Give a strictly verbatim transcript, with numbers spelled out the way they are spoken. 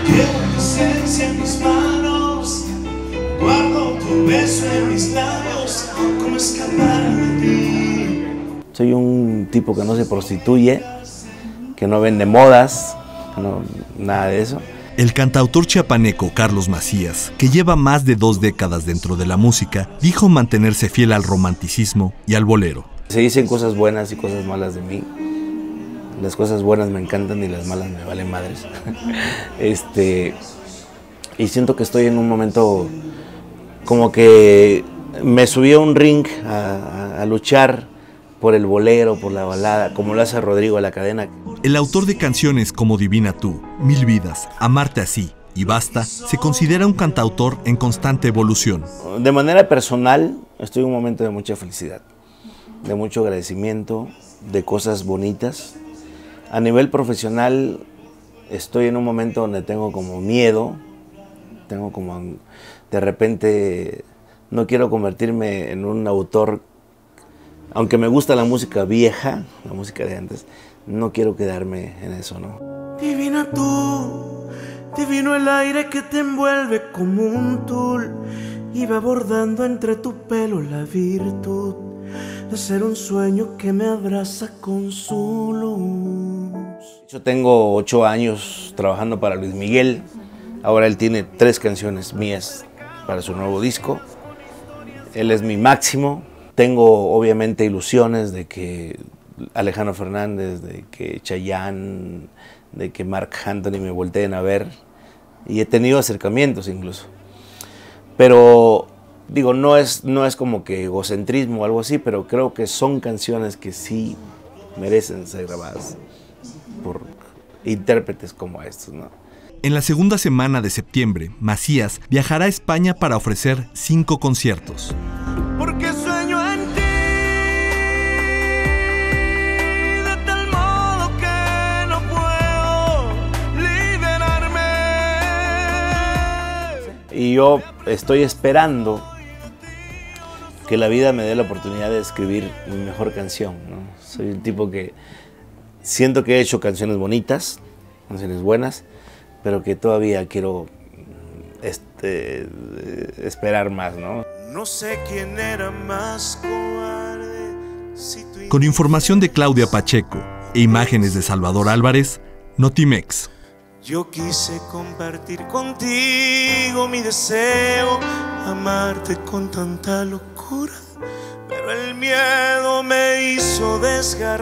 Llevo tu esencia en mis manos, guardo tu beso en mis labios. ¿Cómo escapar de ti? Soy un tipo que no se prostituye, que no vende modas, no, nada de eso. El cantautor chiapaneco Carlos Macías, que lleva más de dos décadas dentro de la música, dijo mantenerse fiel al romanticismo y al bolero. Se dicen cosas buenas y cosas malas de mí. Las cosas buenas me encantan y las malas me valen madres. este, y siento que estoy en un momento como que me subí a un ring a, a, a luchar por el bolero, por la balada, como lo hace Rodrigo a la Cadena. El autor de canciones como Divina Tú, Mil Vidas, Amarte Así y Basta, se considera un cantautor en constante evolución. De manera personal, estoy en un momento de mucha felicidad, de mucho agradecimiento, de cosas bonitas. A nivel profesional, estoy en un momento donde tengo como miedo, tengo como, de repente, no quiero convertirme en un autor. Aunque me gusta la música vieja, la música de antes, no quiero quedarme en eso, ¿no? Divina tú, divino el aire que te envuelve como un tul, y va bordando entre tu pelo la virtud de ser un sueño que me abraza con su luz. Yo tengo ocho años trabajando para Luis Miguel, ahora él tiene tres canciones mías para su nuevo disco, él es mi máximo. Tengo obviamente ilusiones de que Alejandro Fernández, de que Chayanne, de que Marc Anthony me volteen a ver. Y he tenido acercamientos incluso. Pero digo, no es, no es como que egocentrismo o algo así, pero creo que son canciones que sí merecen ser grabadas por intérpretes como estos, ¿no? En la segunda semana de septiembre, Macías viajará a España para ofrecer cinco conciertos. Porque sueño en ti, de tal modo que no puedo liberarme. Y yo estoy esperando que la vida me dé la oportunidad de escribir mi mejor canción, ¿no? Soy un tipo que siento que he hecho canciones bonitas, canciones buenas, pero que todavía quiero este, esperar más, ¿no? No sé quién era más cobarde. Si tú... Con información de Claudia Pacheco e imágenes de Salvador Álvarez, Notimex. Yo quise compartir contigo mi deseo, amarte con tanta locura, pero el miedo me hizo desgarrar. desgarrar los sueños y no puedo más.